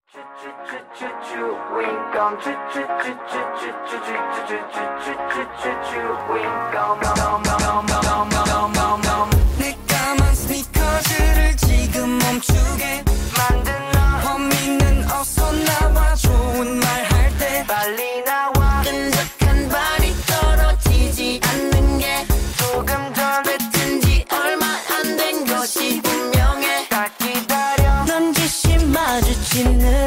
내 까만 스니커즈를 지금 멈추게 만든 너 범인은 어서 나와 좋은 말 할 때 빨리 나와 끈적한 발이 떨어지지 않는 게 조금 더 뱉은 지 얼마 안 된 것이 분명해 딱 기다려 넌 지시 마주치는